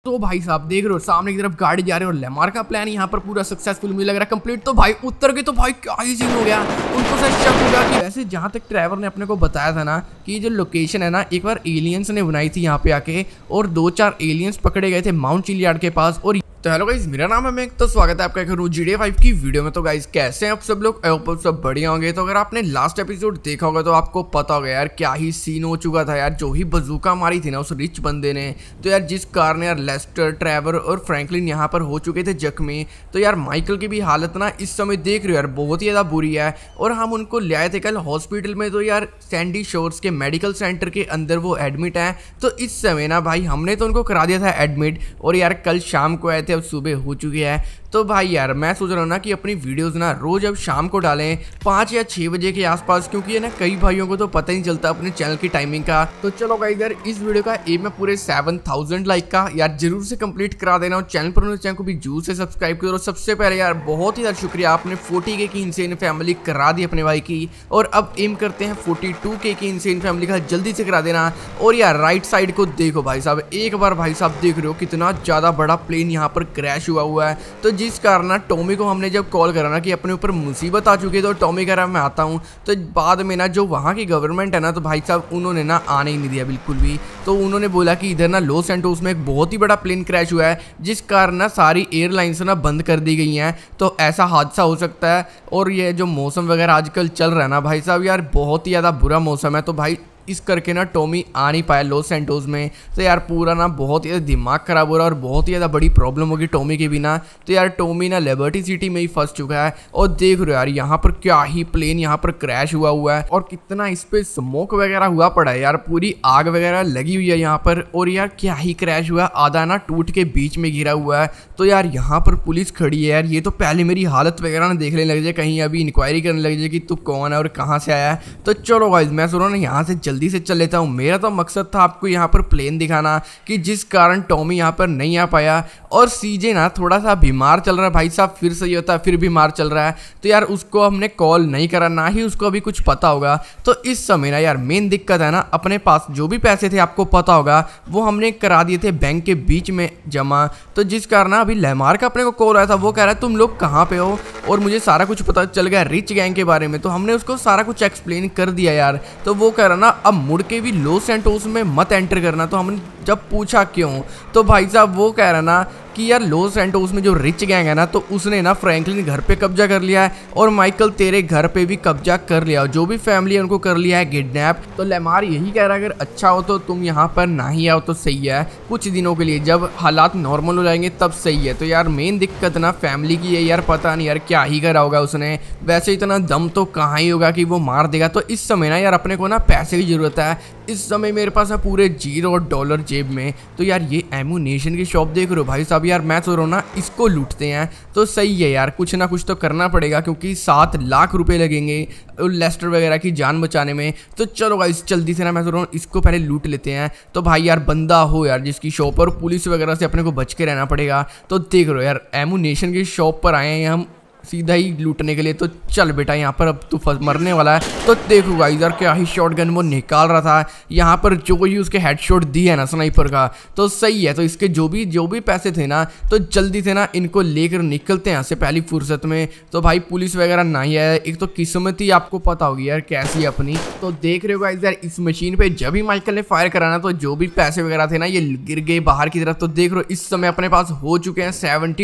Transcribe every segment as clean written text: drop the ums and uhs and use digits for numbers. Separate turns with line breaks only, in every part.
तो भाई साहब देख रहे हो सामने की तरफ गाड़ी जा रही है और लेमार का प्लान यहाँ पर पूरा सक्सेसफुल मुझे लग रहा है कंप्लीट। तो भाई उत्तर के तो भाई क्या ही सीन हो गया, उनको सच शक हो गया कि वैसे जहाँ तक ट्रैवर ने अपने को बताया था ना कि जो लोकेशन है ना एक बार एलियंस ने बनाई थी यहाँ पे आके और 2-4 एलियंस पकड़े गए थे माउंट चिलियार्ड के पास। और तो हेलो गाइस, मेरा नाम है मैं, तो स्वागत है आपका एक GTA 5 की वीडियो में। तो गाइस कैसे हैं आप सब लोग, सब बढ़िया होंगे। तो अगर आपने लास्ट एपिसोड देखा होगा तो आपको पता होगा यार क्या ही सीन हो चुका था यार, जो ही बजूका मारी थी ना उस रिच बंदे ने। तो यार जिस कारण यार लेस्टर, ट्रेवर और फ्रैंकलिन यहाँ पर हो चुके थे जख्मी। तो यार माइकल की भी हालत ना इस समय देख रहे हो यार बहुत ही ज़्यादा बुरी है और हम उनको ले आए थे कल हॉस्पिटल में। तो यार सैंडी शोर्स के मेडिकल सेंटर के अंदर वो एडमिट है। तो इस समय ना भाई हमने तो उनको करा दिया था एडमिट और यार कल शाम को आए थे, अब सुबह हो चुकी है। तो भाई यार मैं सोच रहा हूँ ना कि अपनी वीडियोस ना रोज अब शाम को डालें 5 या 6 बजे के आसपास, क्योंकि है ना कई भाइयों को तो पता ही नहीं चलता अपने चैनल की टाइमिंग का। तो चलो गाइस यार इस वीडियो का एम है पूरे 7000 लाइक का यार जरूर से कंप्लीट करा देना और चैनल पर चैनल को भी जरूर से सब्सक्राइब करो। सबसे पहले यार बहुत ही ज़्यादा शुक्रिया, आपने 40K की इंसेन फैमिली करा दी अपने भाई की और अब एम करते हैं 42K की इंसेन फैमिली का, जल्दी से करा देना। और यार राइट साइड को देखो भाई साहब, एक बार भाई साहब देख रहे हो कितना ज़्यादा बड़ा प्लेन यहाँ पर क्रैश हुआ है। तो जिस कारण ना टॉमी को हमने जब कॉल करा ना कि अपने ऊपर मुसीबत आ चुकी है तो टॉमी कह रहा मैं आता हूँ। तो बाद में ना जो वहाँ की गवर्नमेंट है ना तो भाई साहब उन्होंने ना आने ही नहीं दिया बिल्कुल भी। तो उन्होंने बोला कि इधर ना लॉस सैंटोस में एक बहुत ही बड़ा प्लेन क्रैश हुआ है जिस कारण ना सारी एयरलाइंस ना बंद कर दी गई हैं। तो ऐसा हादसा हो सकता है। और ये जो मौसम वगैरह आजकल चल रहा है ना भाई साहब यार बहुत ही ज़्यादा बुरा मौसम है। तो भाई इस करके ना टॉमी आ नहीं पाया लॉस सैंटोस में। तो यार पूरा ना बहुत ही दिमाग खराब हो रहा है और बहुत ही ज़्यादा बड़ी प्रॉब्लम होगी टॉमी के बिना। तो यार टॉमी ना लिबर्टी सिटी में ही फंस चुका है और देख रहे हो यार यहाँ पर क्या ही प्लेन यहाँ पर क्रैश हुआ है और कितना इस पे स्मोक वगैरह हुआ पड़ा है यार, पूरी आग वगैरह लगी हुई है यहाँ पर। और यार क्या ही क्रैश हुआ, आधा ना टूट के बीच में गिरा हुआ है। तो यार यहाँ पर पुलिस खड़ी है यार, ये तो पहले मेरी हालत वगैरह ना देखने लग जाए, कहीं अभी इंक्वायरी करने लग जाए कि तू कौन है और कहाँ से आया है। तो चलो गाइस मैं सोच रहा हूँ ना यहाँ से जल्दी से चल लेता हूँ। मेरा तो मकसद था आपको यहाँ पर प्लेन दिखाना कि जिस कारण टॉमी यहाँ पर नहीं आ पाया और सीजे ना थोड़ा सा बीमार चल रहा है भाई साहब, फिर सही होता है फिर बीमार चल रहा है। तो यार उसको हमने कॉल नहीं करा, ना ही उसको अभी कुछ पता होगा। तो इस समय ना यार मेन दिक्कत है ना अपने पास जो भी पैसे थे आपको पता होगा वो हमने करा दिए थे बैंक के बीच में जमा। तो जिस कारण अभी लेमार का अपने को कॉल आया था, वो कह रहा है तुम लोग कहाँ पे हो और मुझे सारा कुछ पता चल गया रिच गैंग के बारे में। तो हमने उसको सारा कुछ एक्सप्लेन कर दिया यार। तो वो कह रहा ना अब मुड़ के भी लॉस सैंटोस में मत एंटर करना। तो हमने जब पूछा क्यों तो भाई साहब वो कह रहा ना कि यार लॉस सैंटोस में जो रिच गैंग है ना तो उसने ना फ्रैंकलिन घर पे कब्जा कर लिया है और माइकल तेरे घर पे भी कब्जा कर लिया और जो भी फैमिली है उनको कर लिया है किडनैप। तो लेमार यही कह रहा है अगर अच्छा हो तो तुम यहाँ पर ना ही आओ तो सही है कुछ दिनों के लिए, जब हालात नॉर्मल हो जाएंगे तब सही है। तो यार मेन दिक्कत ना फैमिली की है यार, पता नहीं यार क्या ही करा होगा उसने। वैसे इतना दम तो कहाँ ही होगा कि वो मार देगा। तो इस समय ना यार अपने को ना पैसे की ज़रूरत है। इस समय मेरे पास है पूरे $0 जेब में। तो यार ये एमुनेशन की शॉप देख रहे हो भाई साहब, यार मैं सोच रहा हूँ ना इसको लूटते हैं। तो सही है यार, कुछ ना कुछ तो करना पड़ेगा क्योंकि 7 लाख रुपए लगेंगे लेस्टर वगैरह की जान बचाने में। तो चलो गाइस जल्दी से ना मैं सोच रहा हूँ इसको पहले लूट लेते हैं। तो भाई यार बंदा हो यार जिसकी शॉप और पुलिस वगैरह से अपने को बच के रहना पड़ेगा। तो देख रहे हो यार एमुनेशन की शॉप पर आए हैं हम सीधा ही लूटने के लिए। तो चल बेटा यहाँ पर अब तू मरने वाला है। तो देखो गाइस यार क्या ही शॉटगन वो निकाल रहा था यहाँ पर, जो ही उसके हेडशॉट दिया है ना स्नाइपर का। तो सही है, तो इसके जो भी पैसे थे ना तो जल्दी से ना इनको लेकर निकलते हैं यहाँ से पहली फुर्सत में। तो भाई पुलिस वगैरह नहीं आया, एक तो किस्मत ही आपको पता होगी यार कैसी अपनी। तो देख रहे हो गाइस यार इस मशीन पे जब ही माइकल ने फायर कराना तो जो भी पैसे वगैरह थे ना ये गिर गए बाहर की तरफ। तो देख रहे हो इस समय अपने पास हो चुके हैं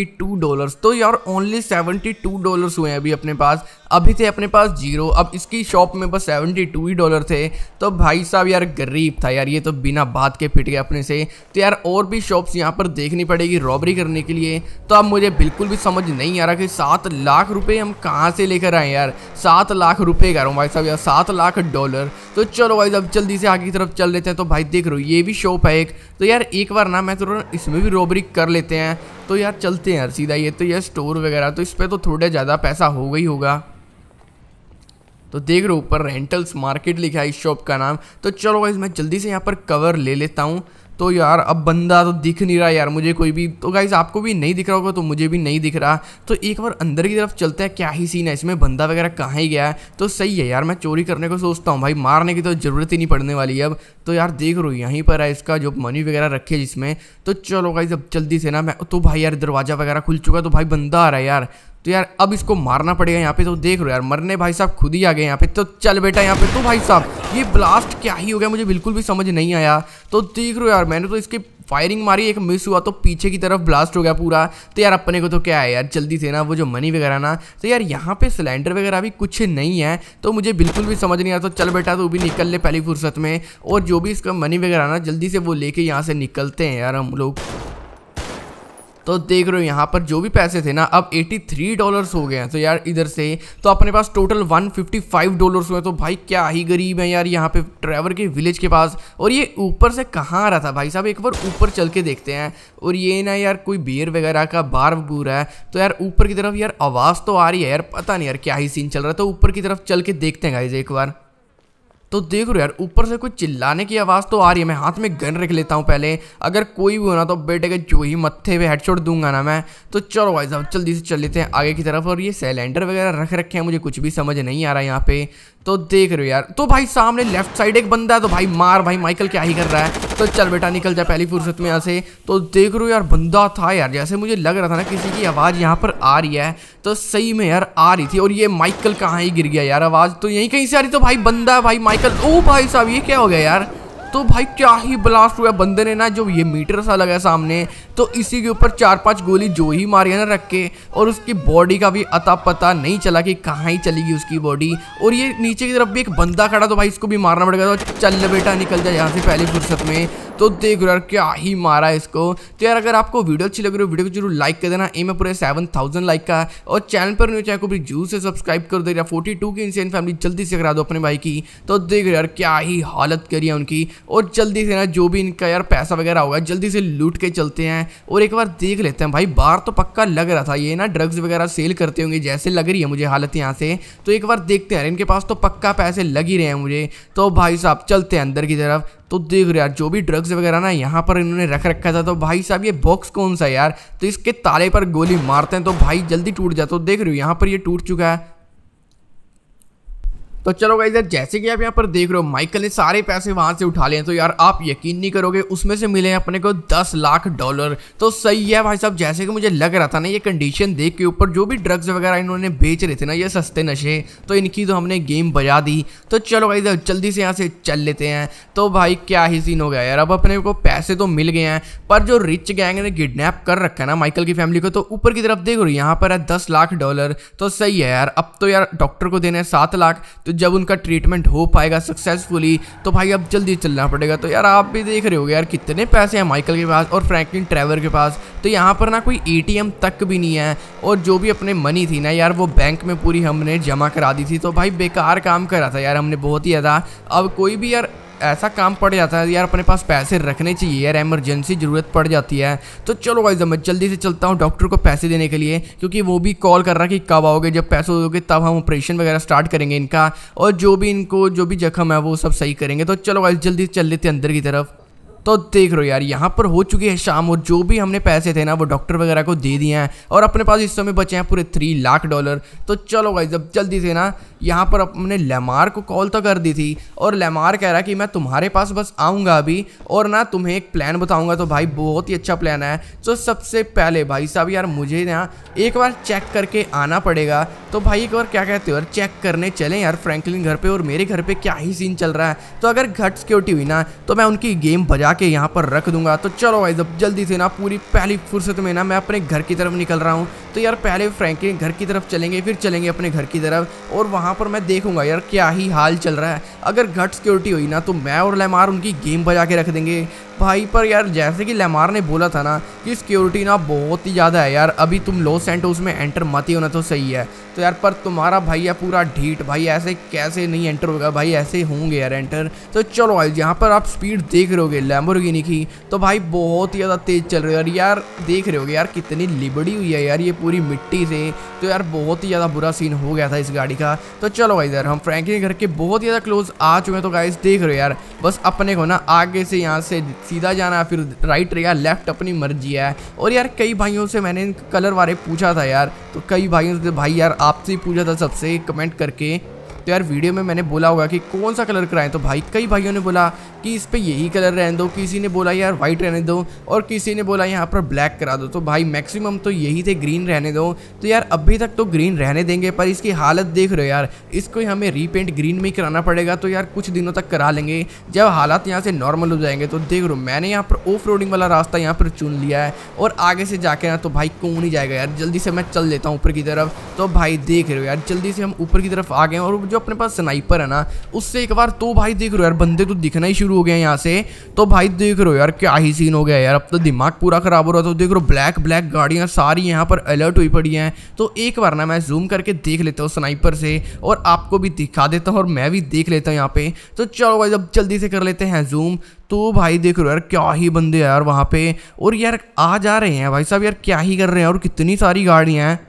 $72। तो यार ओनली $72 हुए हैं अभी अपने पास, अभी थे अपने पास 0। अब इसकी शॉप में बस $72 थे। तो भाई साहब यार गरीब था यार, ये तो बिना बात के फिट गया अपने से। तो यार और भी शॉप्स यहाँ पर देखनी पड़ेगी रॉबरी करने के लिए। तो अब मुझे बिल्कुल भी समझ नहीं आ रहा कि 7 लाख रुपए हम कहाँ से लेकर आए यार। 7 लाख रुपए कह रहा हूँ भाई साहब यार, $7 लाख। तो चलो भाई अब जल्दी से आगे की तरफ चल लेते हैं। तो भाई देख रहे हो ये भी शॉप है एक। तो यार एक बार ना मैं तो इसमें भी रॉबरी कर लेते हैं। तो यार चलते हैं यार सीधा। ये तो यार स्टोर वगैरह तो इस पर तो थोड़ा ज़्यादा पैसा हो गई होगा। तो देख रहे हो ऊपर रेंटल्स मार्केट लिखा है इस शॉप का नाम। तो चलो गाइस मैं जल्दी से यहाँ पर कवर ले लेता हूँ। तो यार अब बंदा तो दिख नहीं रहा यार मुझे कोई भी। तो गाइस आपको भी नहीं दिख रहा होगा, तो मुझे भी नहीं दिख रहा। तो एक बार अंदर की तरफ चलते हैं, क्या ही सीन है इसमें, बंदा वगैरह कहाँ ही गया है। तो सही है यार, मैं चोरी करने को सोचता हूँ भाई, मारने की तो ज़रूरत ही नहीं पड़ने वाली है अब। तो यार देख रो यहीं पर है इसका जो मनी वगैरह रखे जिसमें। तो चलो गाइस अब जल्दी से ना मैं तो भाई यार दरवाज़ा वगैरह खुल चुका, तो भाई बंदा आ रहा है यार। तो यार अब इसको मारना पड़ेगा यहाँ पे। तो देख रहे हो यार मरने भाई साहब खुद ही आ गए यहाँ पे। तो चल बेटा यहाँ पे। तो भाई साहब ये ब्लास्ट क्या ही हो गया, मुझे बिल्कुल भी समझ नहीं आया। तो देख रहे हो यार मैंने तो इसकी फायरिंग मारी, एक मिस हुआ तो पीछे की तरफ ब्लास्ट हो गया पूरा। तो यार अपने को तो क्या है यार, जल्दी से ना वो जो मनी वगैरह ना, तो यार यहाँ पे सिलेंडर वगैरह भी कुछ नहीं है, तो मुझे बिल्कुल भी समझ नहीं आ रहा। तो चल बेटा तू भी निकल ले पहली फुर्सत में, और जो भी इसका मनी वगैरह ना जल्दी से वो लेके यहाँ से निकलते हैं यार हम लोग। तो देख रहे हो यहाँ पर जो भी पैसे थे ना अब $83 हो गए हैं। तो यार इधर से तो अपने पास टोटल $155 हुए। तो भाई क्या ही गरीब है यार यहाँ पे ट्रेवर के विलेज के पास। और ये ऊपर से कहाँ आ रहा था भाई साहब, एक बार ऊपर चल के देखते हैं। और ये ना यार कोई बियर वगैरह का बार बूर है। तो यार ऊपर की तरफ यार आवाज़ तो आ रही है यार, पता नहीं यार क्या ही सीन चल रहा है। तो ऊपर की तरफ चल के देखते हैं गाइस एक बार। तो देख रहे हो यार ऊपर से कोई चिल्लाने की आवाज़ तो आ रही है। मैं हाथ में गन रख लेता हूँ पहले, अगर कोई भी हो ना तो बेटे के जो ही मत्थे पे हेडशॉट दूंगा ना मैं। तो चलो भाई साहब जल्दी से चल लेते हैं आगे की तरफ। और ये सिलेंडर वगैरह रख रखे हैं, मुझे कुछ भी समझ नहीं आ रहा है यहाँ पे। तो देख रहे हो यार, तो भाई सामने लेफ्ट साइड एक बंदा है, तो भाई मार भाई माइकल क्या ही कर रहा है। तो चल बेटा निकल जा पहली फुर्सत में यहाँ से। तो देख रहे हो यार बंदा था यार, जैसे मुझे लग रहा था ना किसी की आवाज़ यहाँ पर आ रही है, तो सही में यार आ रही थी। और ये माइकल कहाँ ही गिर गया यार, आवाज़ तो यहीं कहीं से आ रही। तो भाई बंदा भाई माइकल, ओ भाई साहब ये क्या हो गया यार। तो भाई क्या ही ब्लास्ट हुआ, बंदे ने ना जो ये मीटर सा लगा सामने, तो इसी के ऊपर 4-5 गोली जो ही मारी है ना रख के, और उसकी बॉडी का भी अता पता नहीं चला कि कहाँ ही चलेगी उसकी बॉडी। और ये नीचे की तरफ भी एक बंदा खड़ा, तो भाई इसको भी मारना पड़ेगा। तो चल बेटा निकल जाए यहाँ से पहली फुर्सत में। तो देख यार क्या ही मारा है इसको। तो यार अगर आपको वीडियो अच्छी लग रही हो वीडियो को जरूर लाइक कर देना, एम है पूरे 7000 लाइक का। और चैनल पर न्यू चैनल को भी जरूर से सब्सक्राइब कर दे। 42 की इंसेन फैमिली जल्दी से करा दो अपने भाई की। तो देख यार क्या ही हालत करी है उनकी। और जल्दी से ना जो भी इनका यार पैसा वगैरह होगा जल्दी से लूट के चलते हैं, और एक बार देख लेते हैं। भाई बाहर तो पक्का लग रहा था ये ना ड्रग्स वगैरह सेल करते होंगे, जैसे लग रही है मुझे हालत यहाँ से। तो एक बार देखते हैं, इनके पास तो पक्का पैसे लग ही रहे हैं मुझे। तो भाई साहब चलते हैं अंदर की तरफ। तो देख रहे यार जो भी ड्रग्स वगैरह ना यहाँ पर इन्होंने रख रखा था। तो भाई साहब ये बॉक्स कौन सा है यार, तो इसके ताले पर गोली मारते हैं तो भाई जल्दी टूट जाता। तो देख रहे हो यहाँ पर ये टूट चुका है। तो चलो गाइस यार जैसे कि आप यहाँ पर देख रहे हो माइकल ने सारे पैसे वहां से उठा लिए हैं। तो यार आप यकीन नहीं करोगे उसमें से मिले अपने को $10 लाख। तो सही है भाई साहब, जैसे कि मुझे लग रहा था ना ये कंडीशन देख के ऊपर जो भी ड्रग्स वगैरह इन्होंने बेच रहे थे ना ये सस्ते नशे, तो इनकी तो हमने गेम बजा दी। तो चलो गाइस जल्दी से यहाँ से चल लेते हैं। तो भाई क्या ही सीन हो गया यार, अब अपने को पैसे तो मिल गए हैं, पर जो रिच गैंग ने किडनैप कर रखा है ना माइकल की फैमिली को, तो ऊपर की तरफ देखो यहाँ पर है $10 लाख। तो सही है यार, अब तो यार डॉक्टर को देने हैं 7 लाख। तो जब उनका ट्रीटमेंट हो पाएगा सक्सेसफुली तो भाई अब जल्दी चलना पड़ेगा। तो यार आप भी देख रहे हो यार कितने पैसे हैं माइकल के पास और फ्रैंकलिन ट्रेवर के पास। तो यहाँ पर ना कोई ATM तक भी नहीं है, और जो भी अपने मनी थी ना यार वो बैंक में पूरी हमने जमा करा दी थी। तो भाई बेकार काम करा था यार हमने बहुत ही ज़्यादा। अब कोई भी यार ऐसा काम पड़ जाता है यार, अपने पास पैसे रखने चाहिए यार, इमरजेंसी ज़रूरत पड़ जाती है। तो चलो गाइस मैं जल्दी से चलता हूँ डॉक्टर को पैसे देने के लिए, क्योंकि वो भी कॉल कर रहा है कि कब आओगे, जब पैसे दोगे तब हम ऑपरेशन वगैरह स्टार्ट करेंगे इनका, और जो भी इनको जो भी जख्म है वो सब सही करेंगे। तो चलो गाइस जल्दी चल लेते हैं अंदर की तरफ। तो देख रहे हो यार यहाँ पर हो चुकी है शाम, और जो भी हमने पैसे थे ना वो डॉक्टर वगैरह को दे दिए हैं, और अपने पास इस समय बचे हैं पूरे $3 लाख। तो चलो गाइस जब जल्दी से ना यहाँ पर हमने लेमार को कॉल तो कर दी थी, और लेमार कह रहा है कि मैं तुम्हारे पास बस आऊँगा अभी, और ना तुम्हें एक प्लान बताऊँगा। तो भाई बहुत ही अच्छा प्लान है। तो सबसे पहले भाई साहब यार मुझे ना एक बार चेक करके आना पड़ेगा। तो भाई एक बार क्या कहते हो यार चेक करने चलें यार फ्रैंकलिन घर पे, और मेरे घर पे क्या ही सीन चल रहा है। तो अगर घट सिक्योरिटी हुई ना तो मैं उनकी गेम बजा के यहाँ पर रख दूंगा। तो चलो भाई जब जल्दी से ना पूरी पहली फुर्सत में ना मैं अपने घर की तरफ निकल रहा हूँ। तो यार पहले फ्रैंकलिन घर की तरफ चलेंगे, फिर चलेंगे अपने घर की तरफ, और वहाँ पर मैं देखूंगा यार क्या ही हाल चल रहा है। अगर घट सिक्योरिटी हुई ना तो मैं और लेमार उनकी गेम बजा के रख देंगे भाई। पर यार जैसे कि लेमार ने बोला था ना कि सिक्योरिटी ना बहुत ही ज़्यादा है यार, अभी तुम लॉस सैंटोस में एंटर मत ही होना तो सही है। तो यार पर तुम्हारा भैया पूरा ढीठ भाई, ऐसे कैसे नहीं एंटर होगा भाई, ऐसे होंगे यार एंटर। तो चलो भाई यहाँ पर आप स्पीड देख रहे होगे लैम्बोर्गिनी की, तो भाई बहुत ही ज़्यादा तेज़ चल रही है यार। देख रहे होगे यार कितनी लिबड़ी हुई है यार ये पूरी मिट्टी से। तो यार बहुत ही ज़्यादा बुरा सीन हो गया था इस गाड़ी का। तो चलो भाई यार हम फ्रैंकलिन घर के बहुत ही ज़्यादा क्लोज आ चुके हैं। तो गाइस देख रहे हो यार बस अपने को ना आगे से यहाँ से सीधा जाना फिर राइट या लेफ्ट अपनी मर्जी है। और यार कई भाइयों से मैंने कलर वाले पूछा था यार, तो कई भाइयों से भाई यार आपसे ही पूछा था सबसे कमेंट करके, तो यार वीडियो में मैंने बोला होगा कि कौन सा कलर कराएं, तो भाई कई भाइयों ने बोला कि इस पे यही कलर रहने दो, किसी ने बोला यार वाइट रहने दो, और किसी ने बोला यहाँ पर ब्लैक करा दो। तो भाई मैक्सिमम तो यही थे ग्रीन रहने दो। तो यार अभी तक तो ग्रीन रहने देंगे, पर इसकी हालत देख रहे हो यार, इसको हमें रीपेंट ग्रीन में ही कराना पड़ेगा। तो यार कुछ दिनों तक करा लेंगे, जब हालात यहाँ से नॉर्मल हो जाएंगे। तो देख रहे हो मैंने यहाँ पर ऑफ रोडिंग वाला रास्ता यहाँ पर चुन लिया है, और आगे से जाके ना तो भाई कौन नहीं जाएगा यार, जल्दी से मैं चल देता हूँ ऊपर की तरफ। तो भाई देख रहे हो यार जल्दी से हम ऊपर की तरफ आ गए, और जो अपने पास स्नाइपर है ना उससे एक बार तो भाई देख रहे हो यार बंदे तो दिखना ही शुरू हो गए यहाँ से। तो भाई देख रहे हो यार क्या ही सीन हो गया यार, अब तो दिमाग पूरा खराब हो रहा था। तो देख रहे हो ब्लैक ब्लैक गाड़ियां सारी यहाँ पर अलर्ट हुई पड़ी हैं। तो एक बार ना मैं जूम करके देख लेता हूँ स्नाइपर से, और आपको भी दिखा देता हूँ, और मैं भी देख लेता हूँ यहाँ पे। तो चलो भाई अब जल्दी से कर लेते हैं जूम। तो भाई देख रहे हो यार क्या ही बंदे यार वहाँ पे, और यार आ जा रहे हैं भाई साहब, यार क्या ही कर रहे हैं, और कितनी सारी गाड़ियाँ हैं,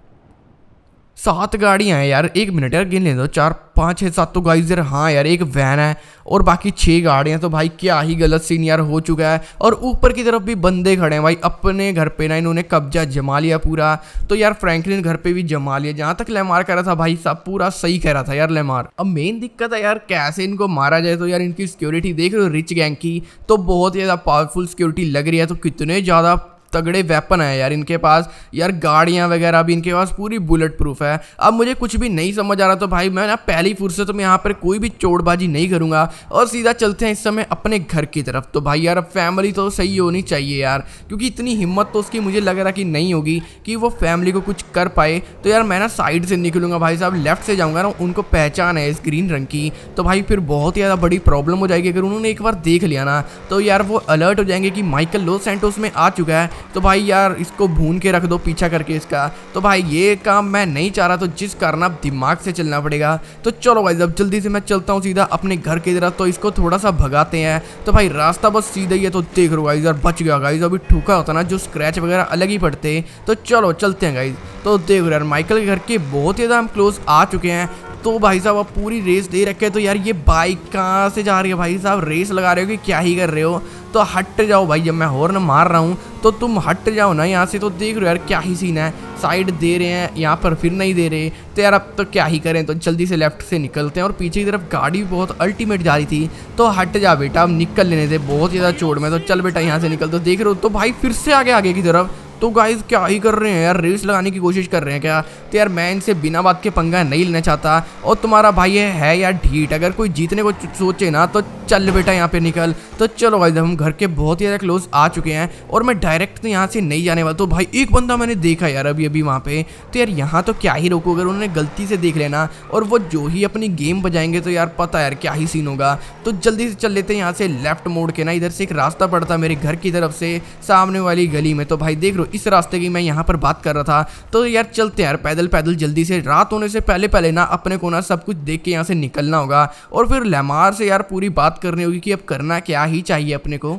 7 गाड़ियाँ हैं यार। 1 मिनट यार गिन ले दो, 4 5 6 7 तो गाइस यार, हाँ यार एक वैन है और बाकी 6 गाड़ियाँ। तो भाई क्या ही गलत सीन यार हो चुका है, और ऊपर की तरफ भी बंदे खड़े हैं भाई, अपने घर पे ना इन्होंने कब्जा जमा लिया पूरा। तो यार फ्रैंकलिन घर पे भी जमा लिया, जहाँ तक लेमार कह रहा था भाई साहब पूरा सही कह रहा था यार लेमार। अब मेन दिक्कत है यार कैसे इनको मारा जाए। तो यार इनकी सिक्योरिटी देख रहे हो रिच गैंग की, तो बहुत ही ज़्यादा पावरफुल सिक्योरिटी लग रही है। तो कितने ज़्यादा तगड़े वेपन है यार इनके पास, यार गाड़ियां वगैरह भी इनके पास पूरी बुलेट प्रूफ है। अब मुझे कुछ भी नहीं समझ आ रहा, तो भाई मैं ना पहली फुर्सत में यहाँ पर कोई भी चोटबाजी नहीं करूंगा, और सीधा चलते हैं इस समय अपने घर की तरफ। तो भाई यार अब फैमिली तो सही होनी चाहिए यार, क्योंकि इतनी हिम्मत तो उसकी मुझे लग रहा कि नहीं होगी कि वो फैमिली को कुछ कर पाए। तो यार मैं ना साइड से निकलूंगा भाई साहब, लेफ्ट से जाऊँगा ना, उनको पहचान है इस ग्रीन रंग की। तो भाई फिर बहुत ही ज़्यादा बड़ी प्रॉब्लम हो जाएगी अगर उन्होंने एक बार देख लिया ना, तो यार वो अलर्ट हो जाएंगे कि माइकल लोस सैंटोस में आ चुका है। तो भाई यार इसको भून के रख दो पीछा करके इसका। तो भाई ये काम मैं नहीं चाह रहा, तो जिस कारण अब दिमाग से चलना पड़ेगा। तो चलो भाई अब जल्दी से मैं चलता हूँ सीधा अपने घर की तरफ। तो इसको थोड़ा सा भगाते हैं। तो भाई रास्ता बस सीधा ही है, तो देख रो गाइस यार बच गया गाइस, अभी ठुका होता ना जो स्क्रैच वगैरह अलग ही पड़ते। तो चलो चलते हैं गाइस। तो देख रहे यार माइकल के घर के बहुत ही ज़्यादा हम क्लोज आ चुके हैं। तो भाई साहब अब पूरी रेस दे रखे है। तो यार ये बाइक कहाँ से जा रही है भाई साहब, रेस लगा रहे हो कि क्या ही कर रहे हो। तो हट जाओ भाई, जब मैं हॉर्न मार रहा हूँ तो तुम हट जाओ ना यहाँ से। तो देख रहे हो यार क्या ही सीन है, साइड दे रहे हैं यहाँ पर फिर नहीं दे रहे। तो यार अब तो क्या ही करें, तो जल्दी से लेफ्ट से निकलते हैं। और पीछे की तरफ गाड़ी बहुत अल्टीमेट जा रही थी। तो हट जा बेटा, अब निकल लेने दे, बहुत ज़्यादा चोट में। तो चल बेटा यहाँ से निकल। तो देख रहे हो तो भाई फिर से आगे की तरफ। तो गाइस क्या ही कर रहे हैं यार, रेस लगाने की कोशिश कर रहे हैं क्या। तो यार मैं इनसे बिना बात के पंगा नहीं लेना चाहता, और तुम्हारा भाई है यार ढीठ, अगर कोई जीतने को सोचे ना तो चल बेटा यहाँ पे निकल। तो चलो गाइस हम घर के बहुत ही ज़्यादा क्लोज आ चुके हैं, और मैं डायरेक्ट तो यहाँ से नहीं जाने वाला। तो भाई एक बंदा मैंने देखा यार अभी वहाँ पे। तो यार यहाँ तो क्या ही रोको, अगर उन्होंने गलती से देख लेना और वो जो ही अपनी गेम बजाएंगे तो यार पता यार क्या ही सीन होगा। तो जल्दी से चल लेते हैं यहाँ से लेफ्ट मोड़ के ना, इधर से एक रास्ता पड़ता है मेरे घर की तरफ से सामने वाली गली में। तो भाई देख लो इस रास्ते की मैं यहाँ पर बात कर रहा था। तो यार चलते हैं यार पैदल पैदल जल्दी से, रात होने से पहले ना अपने को ना सब कुछ देख के यहाँ से निकलना होगा, और फिर लेमार से यार पूरी बात करनी होगी कि अब करना क्या ही चाहिए अपने को।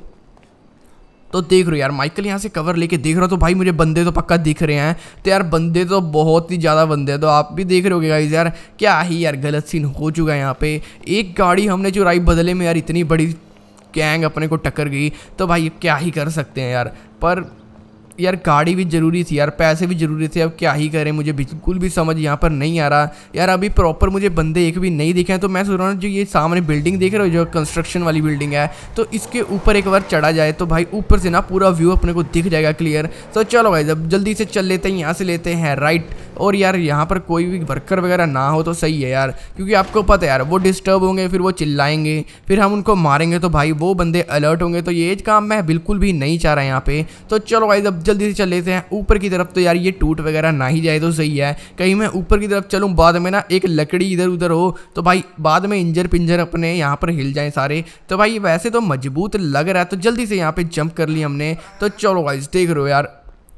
तो देख रहे हो यार माइकल यहाँ से कवर लेके देख रहा हो। तो भाई मुझे बंदे तो पक्का दिख रहे हैं। तो यार बंदे तो बहुत ही ज़्यादा बंदे हैं, तो आप भी देख रहे होगे गाइस यार क्या ही यार गलत सीन हो चुका है यहाँ पे। एक गाड़ी हमने चुराई, बदले में यार इतनी बड़ी गैंग अपने को टक्कर गई। तो भाई क्या ही कर सकते हैं यार, पर यार गाड़ी भी ज़रूरी थी यार, पैसे भी ज़रूरी थे, अब क्या ही करें। मुझे बिल्कुल भी समझ यहाँ पर नहीं आ रहा यार, अभी प्रॉपर मुझे बंदे एक भी नहीं दिखे हैं। तो मैं सोच रहा हूँ जो ये सामने बिल्डिंग देख रहे हो, जो कंस्ट्रक्शन वाली बिल्डिंग है, तो इसके ऊपर एक बार चढ़ा जाए तो भाई ऊपर से ना पूरा व्यू अपने को दिख जाएगा क्लियर। तो चलो भाई जब जल्दी से चल लेते हैं, यहाँ से लेते हैं राइट। और यार यहाँ पर कोई भी वर्कर वगैरह ना हो तो सही है यार, क्योंकि आपको पता है यार वो डिस्टर्ब होंगे, फिर वो चिल्लाएंगे, फिर हम उनको मारेंगे, तो भाई वो बंदे अलर्ट होंगे। तो ये काम मैं बिल्कुल भी नहीं चाह रहा यहाँ पे। तो चलो भाई जब जल्दी से चल लेते हैं ऊपर की तरफ। तो यार ये टूट वगैरह ना ही जाए तो सही है, कहीं मैं ऊपर की तरफ चलूँ बाद में ना एक लकड़ी इधर उधर हो तो भाई बाद में इंजर पिंजर अपने यहाँ पर हिल जाए सारे। तो भाई वैसे तो मजबूत लग रहा है, तो जल्दी से यहाँ पे जंप कर ली हमने। तो चलो गाइस देख रहे हो यार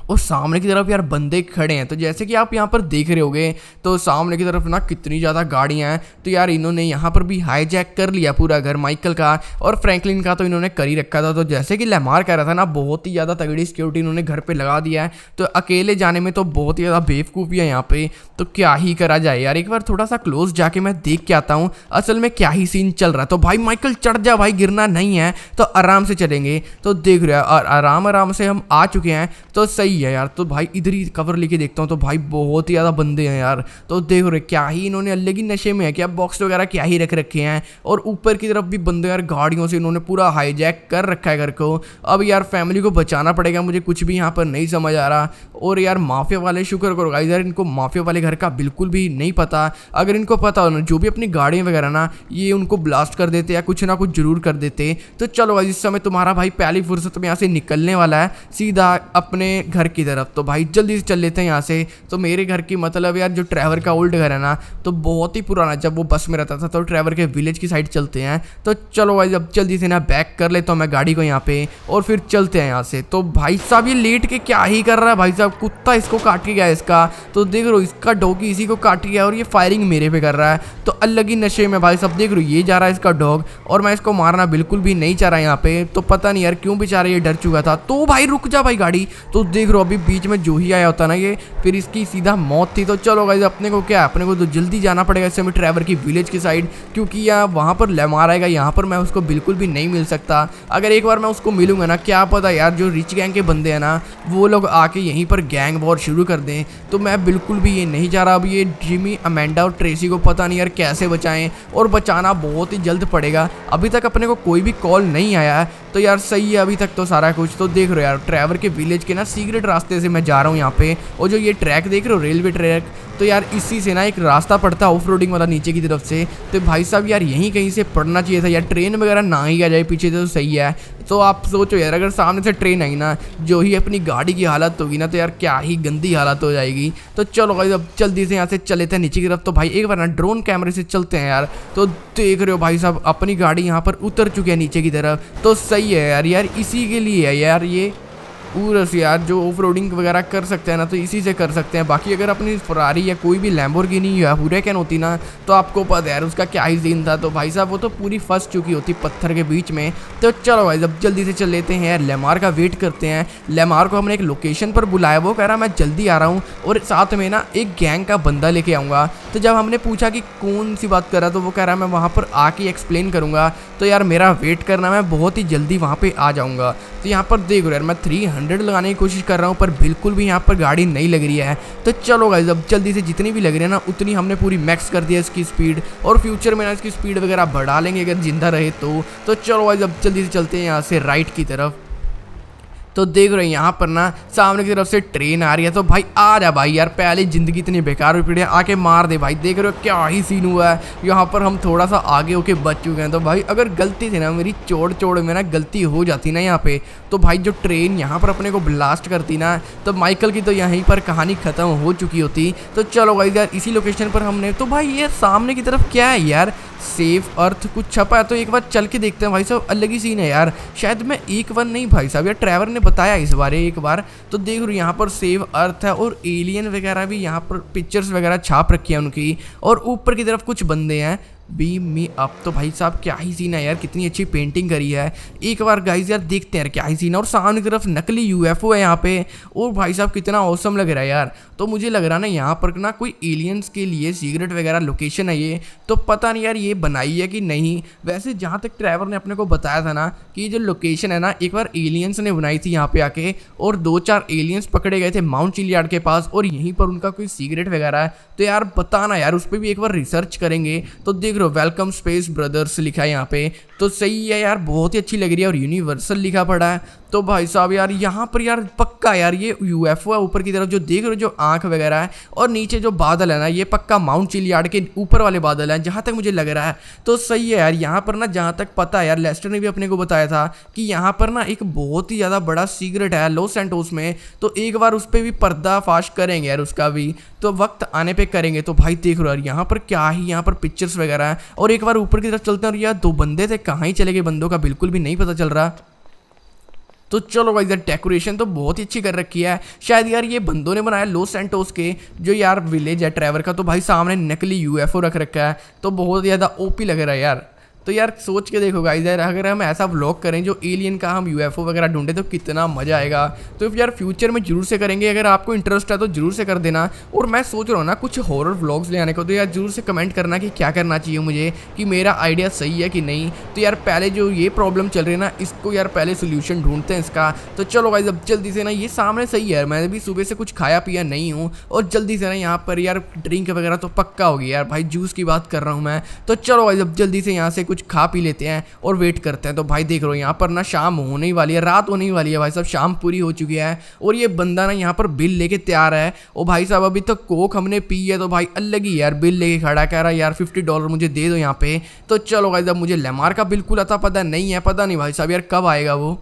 और सामने की तरफ यार बंदे खड़े हैं। तो जैसे कि आप यहाँ पर देख रहे होगे तो सामने की तरफ ना कितनी ज़्यादा गाड़ियाँ हैं। तो यार इन्होंने यहाँ पर भी हाईजैक कर लिया पूरा घर माइकल का और फ्रैंकलिन का, तो इन्होंने कर ही रखा था। तो जैसे कि लेमार कह रहा था ना, बहुत ही ज़्यादा तगड़ी सिक्योरिटी इन्होंने घर पर लगा दिया है। तो अकेले जाने में तो बहुत ही ज़्यादा बेवकूफ़ी है यहाँ पे। तो क्या ही करा जाए यार, एक बार थोड़ा सा क्लोज जाके मैं देख के आता हूँ असल में क्या ही सीन चल रहा है। तो भाई माइकल चढ़ जा भाई, गिरना नहीं है, तो आराम से चलेंगे। तो देख रहे हैं और आराम से हम आ चुके हैं, तो सही है यार। तो भाई इधर ही कवर लेके देखता हूँ। तो भाई बहुत ही ज़्यादा बंदे हैं यार। तो देख रहे क्या ही इन्होंने अलग ही नशे में है, क्या बॉक्स वगैरह क्या ही रख रखे हैं। और ऊपर की तरफ भी बंदे यार, गाड़ियों से इन्होंने पूरा हाईजैक कर रखा है घर को। अब यार फैमिली को बचाना पड़ेगा, मुझे कुछ भी यहाँ पर नहीं समझ आ रहा। और यार माफिया वाले, शुक्र करो गाइस यार, इनको माफिया वाले घर का बिल्कुल भी नहीं पता। अगर इनको पता हो ना, जो भी अपनी गाड़ियाँ वगैरह ना, ये उनको ब्लास्ट कर देते या कुछ ना कुछ जरूर कर देते। तो चलो गाइस, इस समय तुम्हारा भाई पहली फुर्सत में यहाँ से निकलने वाला है सीधा अपने घर की तरफ। तो भाई जल्दी से चल लेते हैं यहाँ से। तो मेरे घर की मतलब यार जो ट्रैवर का ओल्ड घर है ना, तो बहुत ही पुराना, जब वो बस में रहता था। तो ट्रैवर के विलेज की साइड चलते हैं। तो चलो भाई अब जल्दी से ना बैक कर लेता हूँ मैं गाड़ी को यहाँ पे, और फिर चलते हैं यहाँ से। तो भाई साहब ये लेट के क्या ही कर रहा है भाई साहब, कुत्ता इसको काट के गया इसका। तो देख लो इसका डॉगी इसी को काट गया और ये फायरिंग मेरे पे कर रहा है। तो अलग ही नशे में भाई साहब, देख लो ये जा रहा है इसका डॉग, और मैं इसको मारना बिल्कुल भी नहीं चाह रहा यहाँ पे। तो पता नहीं यार क्यों बेचारा ये डर चुका था। तो भाई रुक जा भाई गाड़ी। तो देख लो अभी बीच में जो ही आया होता ना ये, फिर इसकी सीधा मौत थी। तो चलो गाइस अपने को क्या, अपने को तो जल्दी जाना पड़ेगा इस समय ट्रैवर की विलेज की साइड, क्योंकि यहाँ वहाँ पर लेमार आएगा, यहाँ पर मैं उसको बिल्कुल भी नहीं मिल सकता। अगर एक बार मैं उसको मिलूंगा ना, क्या पता यार जो रिच गैंग के बंदे हैं ना, वो लोग आके यहीं पर गैंग वॉर शुरू कर दें। तो मैं बिल्कुल भी ये नहीं चाह रहा। अब ये जिमी, अमेंडा और ट्रेसी को पता नहीं यार कैसे बचाएं, और बचाना बहुत ही जल्द पड़ेगा। अभी तक अपने को कोई भी कॉल नहीं आया है, तो यार सही है अभी तक तो सारा कुछ। तो देख रहे हो यार ट्रैवर के विलेज के ना सीक्रेट रास्ते से मैं जा रहा हूँ यहाँ पे, और जो ये ट्रैक देख रहे हो रेलवे ट्रैक, तो यार इसी से ना एक रास्ता पड़ता है ऑफ रोडिंग वाला नीचे की तरफ से। तो भाई साहब यार यहीं कहीं से पड़ना चाहिए था यार, ट्रेन वगैरह ना ही आ जाए पीछे से तो सही है। तो आप सोचो यार, अगर सामने से ट्रेन आई ना, जो ही अपनी गाड़ी की हालत होगी ना, तो यार क्या ही गंदी हालत हो जाएगी। तो चलो भाई अब जल्दी से यहाँ से चले थे नीचे की तरफ। तो भाई एक बार ना ड्रोन कैमरे से चलते हैं यार। तो देख रहे हो भाई साहब अपनी गाड़ी यहाँ पर उतर चुकी है नीचे की तरफ। तो सही है यार इसी के लिए है यार ये पूरा से यार, जो ऑफ रोडिंग वगैरह कर सकते हैं ना, तो इसी से कर सकते हैं। बाकी अगर अपनी फरारी या कोई भी लैम्बोर्गिनी या हुरेकन होती ना, तो आपको पता है यार उसका क्या ही सीन था। तो भाई साहब वो तो पूरी फंस चुकी होती पत्थर के बीच में। तो चलो भाई अब जल्दी से चल लेते हैं यार, लेमार का वेट करते हैं। लेमार को हमने एक लोकेशन पर बुलाया, वो कह रहा मैं जल्दी आ रहा हूँ और साथ में ना एक गैंग का बंदा लेके आऊँगा। तो जब हमने पूछा कि कौन सी बात कर रहा, तो वो कह रहा मैं वहाँ पर आके एक्सप्लेन करूँगा। तो यार मेरा वेट करना, मैं बहुत ही जल्दी वहाँ पर आ जाऊँगा। तो यहाँ पर देख रहे यार मैं 300 लगाने की कोशिश कर रहा हूँ, पर बिल्कुल भी यहाँ पर गाड़ी नहीं लग रही है। तो चलो गाइस अब जल्दी से जितनी भी लग रही है ना, उतनी हमने पूरी मैक्स कर दिया इसकी स्पीड, और फ्यूचर में ना इसकी स्पीड वगैरह बढ़ा लेंगे अगर जिंदा रहे तो चलो गाइस अब जल्दी से चलते हैं यहाँ से राइट की तरफ। तो देख रहे हैं यहाँ पर ना सामने की तरफ से ट्रेन आ रही है। तो भाई आ जा भाई यार, पहले जिंदगी इतनी बेकार हुई पड़ी है, आके मार दे भाई। देख रहे हो क्या ही सीन हुआ है यहाँ पर, हम थोड़ा सा आगे होके बच चुके हैं। तो भाई अगर गलती थी ना मेरी, चोड़ में ना गलती हो जाती ना यहाँ पे, तो भाई जो ट्रेन यहाँ पर अपने को ब्लास्ट करती ना, तो माइकल की तो यहीं पर कहानी खत्म हो चुकी होती। तो चलो भाई यार इसी लोकेशन पर हमने, तो भाई ये सामने की तरफ क्या है यार, सेफ अर्थ कुछ छपा है। तो एक बार चल के देखते हैं भाई साहब, अलग ही सीन है यार। शायद मैं एक बार नहीं भाई साहब, यार ट्रैवर ने बताया इस बारे एक बार। तो देख रहे यहाँ पर सेव अर्थ है, और एलियन वगैरह भी यहाँ पर पिक्चर्स वगैरह छाप रखी है उनकी, और ऊपर की तरफ कुछ बंदे हैं बी मी अप। तो भाई साहब क्या ही सीन है यार, कितनी अच्छी पेंटिंग करी है। एक बार गाइस यार देखते हैं यार क्या ही सीन है। और सामने की तरफ नकली यूएफओ है यहाँ पे, और भाई साहब कितना औसम लग रहा है यार। तो मुझे लग रहा है ना यहाँ पर ना कोई एलियंस के लिए सीक्रेट वगैरह लोकेशन है ये। तो पता नहीं यार ये बनाई है कि नहीं। वैसे जहाँ तक ट्रैवर ने अपने को बताया था ना कि जो लोकेशन है ना, एक बार एलियंस ने बनाई थी यहाँ पे आके, और 2-4 एलियंस पकड़े गए थे माउंट चिलियार्ड के पास, और यहीं पर उनका कोई सीक्रेट वगैरह है। तो यार बताना यार, उस पर भी एक बार रिसर्च करेंगे। तो देख रहे हो वेलकम स्पेस ब्रदर्स लिखा है यहाँ पे, तो सही है यार, बहुत ही अच्छी लग रही है। और यूनिवर्सल लिखा पड़ा है। तो भाई साहब यार यहाँ पर यार पक्का यार ये यूएफओ है ऊपर की तरफ, जो देख रहे हो जो आंख वगैरह है, और नीचे जो बादल है ना, ये पक्का माउंट चिलियार्ड के ऊपर वाले बादल हैं जहाँ तक मुझे लग रहा है। तो सही है यार, यहाँ पर ना जहाँ तक पता है यार, लेस्टर ने भी अपने को बताया था कि यहाँ पर ना एक बहुत ही ज़्यादा बड़ा सीक्रेट है लॉस सैंटोस में। तो एक बार उस पर भी पर्दाफाश करेंगे यार, उसका भी तो वक्त आने पर करेंगे। तो भाई देख रहे हो यार यहाँ पर क्या ही, यहाँ पर पिक्चर्स वगैरह है। और एक बार ऊपर की तरफ चलते हैं, और यार 2 बंदे थे, कहाँ ही चले गए बंदों का बिल्कुल भी नहीं पता चल रहा। तो चलो भाई, इधर डेकोरेशन तो बहुत ही अच्छी कर रखी है। शायद यार ये बंदों ने बनाया लॉस सैंटोस के जो यार विलेज है ट्रेवर का। तो भाई सामने नकली यूएफओ रख रखा है, तो बहुत ज़्यादा ओपी लग रहा है यार। तो यार सोच के देखो गाइस, यार अगर हम ऐसा व्लॉग करें जो एलियन का हम यूएफओ वगैरह ढूंढे तो कितना मज़ा आएगा। तो यार फ्यूचर में जरूर से करेंगे, अगर आपको इंटरेस्ट है तो जरूर से कर देना। और मैं सोच रहा हूँ ना कुछ हॉरर व्लॉग्स ले आने को, तो यार जरूर से कमेंट करना कि क्या करना चाहिए मुझे, कि मेरा आइडिया सही है कि नहीं। तो यार पहले जो ये प्रॉब्लम चल रही है ना, इसको यार पहले सोल्यूशन ढूंढते हैं इसका। तो चलो गाइस अब जल्दी से ना, ये सामने सही है, मैं भी सुबह से कुछ खाया पिया नहीं हूँ। और जल्दी से ना यहाँ पर यार ड्रिंक वगैरह तो पक्का होगी यार भाई, जूस की बात कर रहा हूँ मैं। तो चलो गाइस अब जल्दी से यहाँ से कुछ खा पी लेते हैं और वेट करते हैं। तो भाई देख रहे हो यहाँ पर ना शाम होने ही वाली है, रात होने ही वाली है भाई साहब, शाम पूरी हो चुकी है। और ये बंदा ना यहाँ पर बिल लेके तैयार है। और भाई साहब अभी तक कोक हमने पी है, तो भाई अलग ही यार बिल लेके खड़ा, कह रहा है यार $50 मुझे दे दो यहाँ पे। तो चलो भाई साहब, मुझे लेमार का बिल्कुल अता पता नहीं है, पता नहीं भाई साहब यार कब आएगा वो।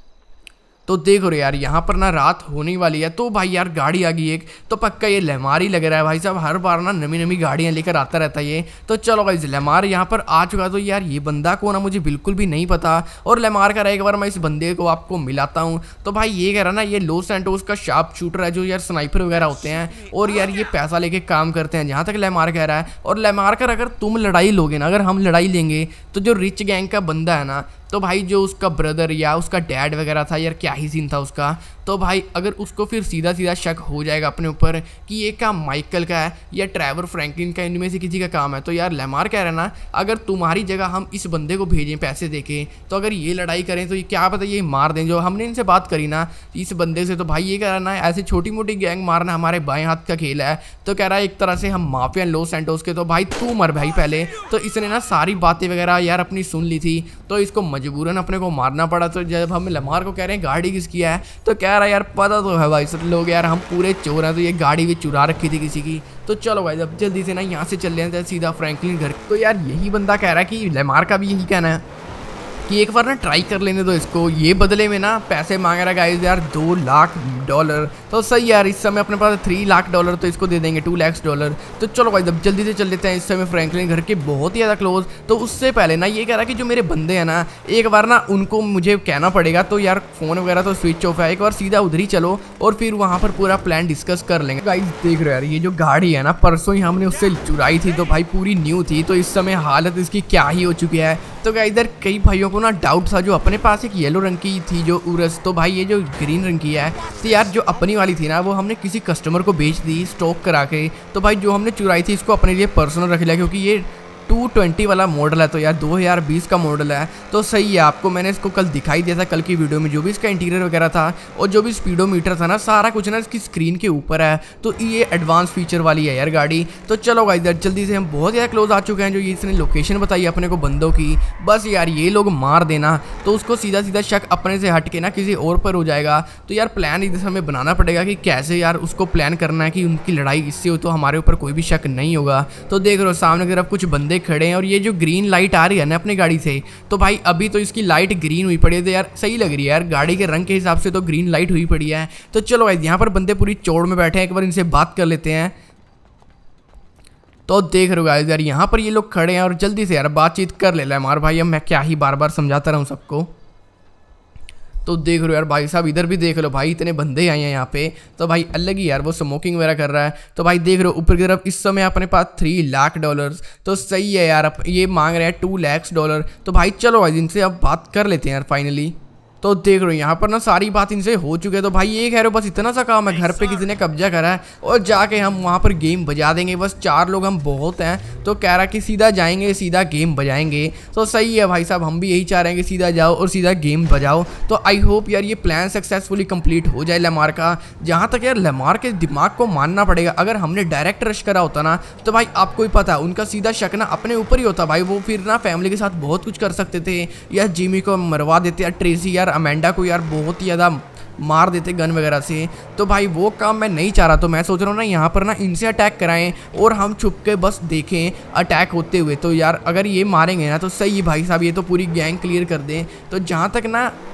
तो देखो रे यार यहाँ पर ना रात होने वाली है। तो भाई यार गाड़ी आ गई एक, तो पक्का ये लेमार ही लग रहा है भाई साहब, हर बार ना नई नई गाड़ियाँ लेकर आता रहता है ये। तो चलो भाई लेमार यहाँ पर आ चुका। तो यार ये बंदा को ना मुझे बिल्कुल भी नहीं पता, और लेमार का रहा, एक बार मैं इस बंदे को आपको मिलाता हूँ। तो भाई ये कह रहा ना, ये लॉस सैंटोस का शार्प शूटर है जो यार स्नाइपर वगैरह होते हैं, और यार ये पैसा लेके काम करते हैं, जहाँ तक लेमार कह रहा है। और लेमार का अगर तुम लड़ाई लोगे ना, अगर हम लड़ाई लेंगे तो जो रिच गैंग का बंदा है ना, तो भाई जो उसका ब्रदर या उसका डैड वगैरह था यार, क्या ही सीन था उसका। तो भाई अगर उसको फिर सीधा सीधा शक हो जाएगा अपने ऊपर कि ये काम माइकल का है या ट्रेवर फ्रैंकलिन का, इनमें से किसी का काम है। तो यार लेमार कह रहा है ना, अगर तुम्हारी जगह हम इस बंदे को भेजें पैसे देके, तो अगर ये लड़ाई करें तो ये क्या पता ये मार दें। जो हमने इनसे बात करी ना इस बंदे से, तो भाई ये कह रहा है ना, ऐसे छोटी मोटी गैंग मारना हमारे बाएं हाथ का खेल है। तो कह रहा है एक तरह से हम माफिया लॉस सैंटोस के। तो भाई तू मर भाई पहले। तो इसने ना सारी बातें वगैरह यार अपनी सुन ली थी, तो इसको मजबूरन अपने को मारना पड़ा। तो जब हम लेमार को कह रहे हैं गाड़ी किसकी है, तो कह रहा है यार पता तो है भाई सब लोग यार, हम पूरे चोर हैं, तो ये गाड़ी भी चुरा रखी थी किसी की। तो चलो भाई अब जल्दी से ना यहाँ से चल रहे हैं सीधा फ्रैंकलिन घर। तो यार यही बंदा कह रहा है कि लेमार का भी यही कहना है कि एक बार ना ट्राई कर लेने दो इसको। ये बदले में ना पैसे मांग रहा है गाइस यार $2 लाख। तो सही यार, इस समय अपने पास $3 लाख, तो इसको दे देंगे $2 लाख। तो चलो भाई अब जल्दी से चल लेते हैं इस समय फ्रैंकलिन घर के बहुत ही ज़्यादा क्लोज। तो उससे पहले ना ये कह रहा है कि जो मेरे बंदे हैं ना, एक बार ना उनको मुझे कहना पड़ेगा। तो यार फ़ोन वगैरह तो स्विच ऑफ है, एक बार सीधा उधर ही चलो और फिर वहाँ पर पूरा प्लान डिस्कस कर लेंगे। गाइस देख रहे हो यार, ये जो गाड़ी है ना परसों ही हमने उससे चुराई थी, तो भाई पूरी न्यू थी। तो इस समय हालत इसकी क्या ही हो चुकी है। तो गाइस इधर कई भाइयों को ना डाउट था, जो अपने पास एक येलो रंग की थी जो उरस, तो भाई ये जो ग्रीन रंग की है, तो यार जो अपनी वाली थी ना वो हमने किसी कस्टमर को बेच दी स्टॉक करा के। तो भाई जो हमने चुराई थी इसको अपने लिए पर्सनल रख लिया, क्योंकि ये 220 वाला मॉडल है। तो यार 2020 का मॉडल है, तो सही है। आपको मैंने इसको कल दिखाई दिया था, कल की वीडियो में, जो भी इसका इंटीरियर वगैरह था और जो भी स्पीडोमीटर था ना, सारा कुछ ना इसकी स्क्रीन के ऊपर है। तो ये एडवांस फीचर वाली है यार गाड़ी। तो चलो गाइस इधर जल्दी से, हम बहुत ज़्यादा क्लोज आ चुके हैं। जो ये इसने लोकेशन बताई अपने को बंदों की, बस यार ये लोग मार देना तो उसको सीधा सीधा शक अपने से हट के ना किसी और पर हो जाएगा। तो यार प्लान इधर हमें बनाना पड़ेगा कि कैसे यार उसको प्लान करना है कि उनकी लड़ाई इससे हो तो हमारे ऊपर कोई भी शक नहीं होगा। तो देख रहे हो सामने की तरफ कुछ बंदे खड़े हैं, और ये जो ग्रीन लाइट आ रही है ना अपनी गाड़ी से, तो भाई अभी तो इसकी लाइट ग्रीन हुई पड़ी है। तो यार सही लग रही है यार, गाड़ी के रंग के हिसाब से तो ग्रीन लाइट हुई पड़ी है। तो चलो भाई यहाँ पर बंदे पूरी चौड़ में बैठे हैं, एक बार इनसे बात कर लेते हैं। तो देख रहे हो गाइस यार यहाँ पर ये लोग खड़े हैं, और जल्दी से यार बातचीत कर ले लेमार भाई। अब मैं क्या ही बार बार समझाता रहूँ सबको। तो देख रहे हो यार भाई साहब, इधर भी देख लो भाई, इतने बंदे आए हैं यहाँ पे। तो भाई अलग ही यार वो स्मोकिंग वगैरह कर रहा है। तो भाई देख रहे हो ऊपर की तरफ इस समय अपने पास $3 लाख। तो सही है यार, ये मांग रहे हैं $2 लाख। तो भाई चलो भाई इनसे अब बात कर लेते हैं यार फाइनली। तो देख रहे हो यहाँ पर ना सारी बात इनसे हो चुकी है। तो भाई ये कह रहे हो बस इतना सा काम है, घर पे किसी ने कब्जा करा है और जाके हम वहाँ पर गेम बजा देंगे, बस 4 लोग हम बहुत हैं। तो कह रहा कि सीधा जाएंगे सीधा गेम बजाएंगे। तो सही है भाई साहब, हम भी यही चाह रहे हैं कि सीधा जाओ और सीधा गेम बजाओ। तो आई होप यार ये प्लान सक्सेसफुली कंप्लीट हो जाए लेमार का। जहाँ तक यार लेमार के दिमाग को मानना पड़ेगा, अगर हमने डायरेक्ट रश करा होता ना, तो भाई आपको ही पता है उनका सीधा शक ना अपने ऊपर ही होता भाई। वो फिर ना फैमिली के साथ बहुत कुछ कर सकते थे, या जिमी को मरवा देते, या ट्रेसी यार अमेंडा को यार बहुत ही ज़्यादा मार देते गन वगैरह से। तो भाई वो काम मैं नहीं चाह रहा। तो मैं सोच रहा हूँ ना यहाँ पर ना इनसे अटैक कराएं और हम छुप के बस देखें अटैक होते हुए। तो यार अगर ये मारेंगे ना तो सही भाई साहब, ये तो पूरी गैंग क्लियर कर दें। तो जहाँ तक ना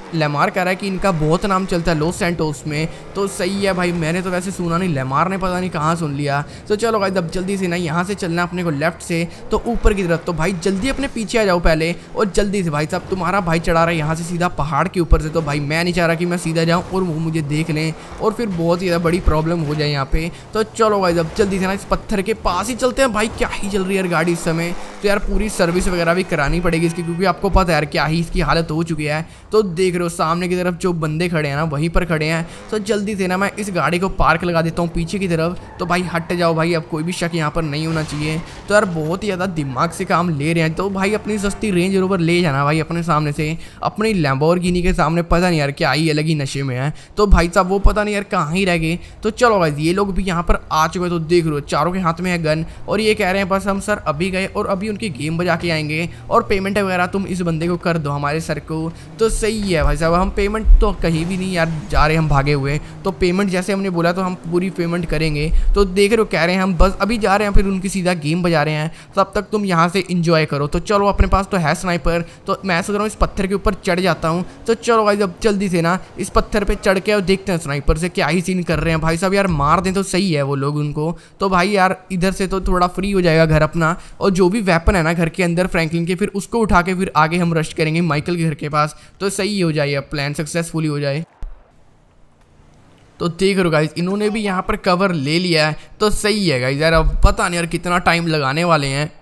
लेमार कह रहा है कि इनका बहुत नाम चलता है लॉस सैंटोस में, तो सही है भाई, मैंने तो वैसे सुना नहीं, लेमार ने पता नहीं कहाँ सुन लिया। तो चलो भाई अब जल्दी से ना यहाँ से चलना अपने को लेफ्ट से तो ऊपर की तरफ। तो भाई जल्दी अपने पीछे आ जाओ पहले, और जल्दी से भाई साहब तुम्हारा भाई चढ़ा रहा है यहाँ से सीधा पहाड़ के ऊपर से। तो भाई मैं नहीं चाह रहा कि मैं सीधा जाऊँ और वो मुझे देख लें और फिर बहुत ही ज़्यादा बड़ी प्रॉब्लम हो जाए यहाँ पे। तो चलो भाई अब जल्दी से ना इस पत्थर के पास ही चलते हैं। भाई क्या ही चल रही है यार गाड़ी इस समय, तो यार पूरी सर्विस वगैरह भी करानी पड़ेगी इसकी, क्योंकि आपको पता है यार क्या ही इसकी हालत हो चुकी है। तो देख रहे हो सामने की तरफ जो बंदे खड़े हैं ना वहीं पर खड़े हैं। तो जल्दी से ना मैं इस गाड़ी को पार्क लगा देता हूँ पीछे की तरफ। तो भाई हट जाओ भाई, अब कोई भी शक यहाँ पर नहीं होना चाहिए। तो यार बहुत ही ज़्यादा दिमाग से काम ले रहे हैं। तो भाई अपनी सस्ती रेंज रोवर ले जाना भाई अपने सामने से, अपनी लैम्बोर्गिनी के सामने पता नहीं यार क्या ही अलग ही नशे में है। तो भाई साहब वो पता नहीं यार कहाँ ही रह गए। तो चलो भाई ये लोग भी यहाँ पर आ चुके हैं। तो देख रहे हो चारों के हाथ में है गन, और ये कह रहे हैं बस हम सर अभी गए और अभी उनकी गेम बजा के आएंगे, और पेमेंट वगैरह तुम इस बंदे को कर दो हमारे सर को। तो सही है भाई साहब, हम पेमेंट तो कहीं भी नहीं यार जा रहे हम भागे हुए, तो पेमेंट जैसे हमने बोला तो हम पूरी पेमेंट करेंगे। तो देख रहे हो कह रहे हैं हम बस अभी जा रहे हैं, फिर उनकी सीधा गेम बजा रहे हैं, तब तक तुम यहाँ से इंजॉय करो। तो चलो अपने पास तो है स्नाइपर, तो मैं सोच रहा हूँ इस पत्थर के ऊपर चढ़ जाता हूँ। तो चलो भाई अब जल्दी से ना इस पत्थर पे चढ़ के और देखते हैं स्नाइपर से क्या ही सीन कर रहे हैं। भाई साहब यार मार दें तो सही है वो लोग उनको। तो भाई यार इधर से तो थोड़ा फ्री हो जाएगा घर अपना, और जो भी वेपन है ना घर के अंदर फ्रैंकलिन के, फिर उसको उठा के फिर आगे हम रश करेंगे माइकल के घर के पास। तो सही हो जाए, अब प्लान सक्सेसफुली हो जाए। तो देख रहे हो गाइज इन्होंने भी यहाँ पर कवर ले लिया है। तो सही है गाइज यार, अब पता नहीं यार कितना टाइम लगाने वाले हैं।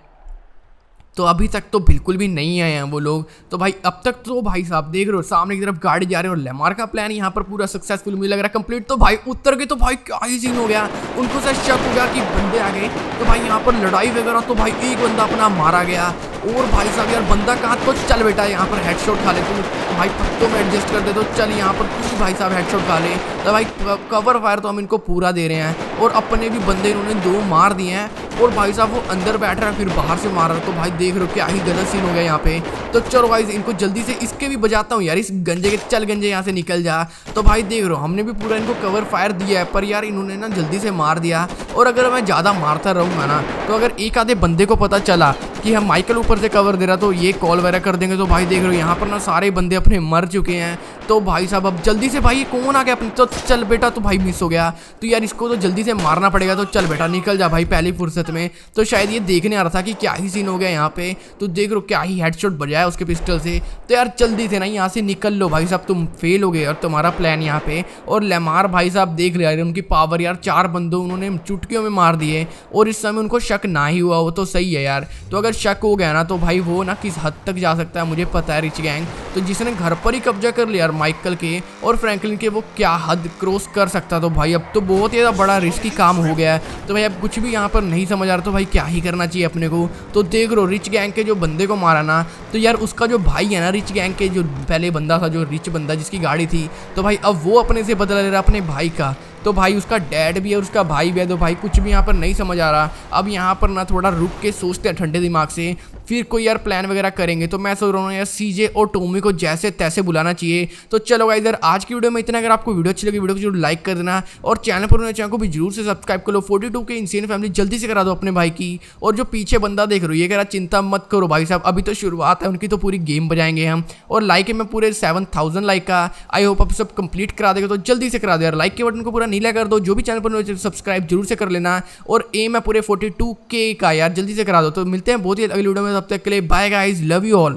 तो अभी तक तो बिल्कुल भी नहीं आए हैं वो लोग। तो भाई अब तक तो भाई साहब देख रहे हो सामने की तरफ गाड़ी जा रही है, और लेमार का प्लान यहाँ पर पूरा सक्सेसफुल मुझे लग रहा है कंप्लीट। तो भाई उतर के तो भाई क्या ही सीन हो गया, उनको से शक हो गया कि बंदे आ गए। तो भाई यहाँ पर लड़ाई वगैरह, तो भाई एक बंदा अपना मारा गया, और भाई साहब यार बंदा कहाँ, तो चल बेटा यहाँ पर हेडशॉट खा ले तू, भाई पत्तों में एडजस्ट कर दे, तो चल यहाँ पर तू भाई साहब हेडशॉट खा ले। तो भाई कवर फायर तो हम इनको पूरा दे रहे हैं, और अपने भी बंदे इन्होंने 2 मार दिए हैं, और भाई साहब वो अंदर बैठ रहा है फिर बाहर से मार रहा है। तो भाई देख रहे हो क्या ही गलत सीन हो गया यहाँ पे। तो चलो भाई इनको जल्दी से इसके भी बजाता हूँ यार, इस गंजे के, चल गंजे यहाँ से निकल जा। तो भाई देख रहे हो हमने भी पूरा इनको कवर फायर दिया है, पर यार इन्होंने ना जल्दी से मार दिया। और अगर मैं ज़्यादा मारता रहूँगा ना, तो अगर एक आधे बंदे को पता चला कि हम माइकल ऊपर से कवर दे रहा, तो ये कॉल वगैरह कर देंगे। तो भाई देख रहे हो यहाँ पर ना सारे बंदे अपने मर चुके हैं। तो भाई साहब अब जल्दी से, भाई ये कौन आ गया अपने, तो चल बेटा, तो भाई मिस हो गया। तो यार इसको तो जल्दी से मारना पड़ेगा। तो चल बेटा निकल जा भाई पहली फुर्सत में। तो शायद ये देखने आ रहा था कि क्या ही सीन हो गया यहाँ पे। तो देख लो क्या ही हेडशॉट बजाया उसके पिस्टल से। तो यार जल्दी से ना यहाँ से निकल लो भाई साहब, तुम फेल हो गए और तुम्हारा प्लान यहाँ पे। और लेमार भाई साहब देख रहे यार उनकी पावर, यार 4 बंदों उन्होंने चुटकियों में मार दिए, और इस समय उनको शक ना ही हुआ वो तो सही है यार। तो अगर शक हो गया ना, तो भाई वो ना किस हद तक जा सकता है मुझे पता है। रिच गैंग तो जिसने घर पर ही कब्जा कर लिया यार माइकल के और फ्रैंकलिन के, वो क्या हद क्रॉस कर सकता। तो भाई अब तो बहुत ही ज़्यादा बड़ा रिस्की काम हो गया है। तो भाई अब कुछ भी यहाँ पर नहीं समझ आ रहा, तो भाई क्या ही करना चाहिए अपने को। तो देख लो रिच गैंग के जो बंदे को मारा ना, तो यार उसका जो भाई है ना रिच गैंग के जो पहले बंदा था, जो रिच बंदा जिसकी गाड़ी थी, तो भाई अब वो अपने से बदला ले रहा अपने भाई का। तो भाई उसका डैड भी है और उसका भाई भी है। तो भाई कुछ भी यहाँ पर नहीं समझ आ रहा। अब यहाँ पर ना थोड़ा रुक के सोचते हैं ठंडे दिमाग से, फिर कोई यार प्लान वगैरह करेंगे। तो मैं सोच रहा हूँ यार सीजे और टोमी को जैसे तैसे बुलाना चाहिए। तो चलो गाइस यार आज की वीडियो में इतना। अगर आपको वीडियो अच्छी लगी वीडियो को जरूर लाइक कर देना, और चैनल पर नए चैनल को भी जरूर से सब्सक्राइब कर लो। 42 के इंसेन फैमिली जल्दी से करा दो अपने भाई की। और जो पीछे बंदा देख रहे हो ये कह रहा चिंता मत करो भाई साहब, अभी तो शुरुआत है, उनकी तो पूरी गेम बजाएंगे हम। और लाइक है मैं पूरे 7000 लाइक का, आई होप आप सब कंप्लीट करा देगा। तो जल्दी से करा दो यार, लाइक के बटन को पूरा नीला कर दो। जो भी चैनल पर सब्सक्राइब जरूर से कर लेना, और एम है पूरे 42K का यार, जल्दी से करा दो। तो मिलते हैं बहुत ही अगली वीडियो में, तब तक के लिए bye guys, love you all.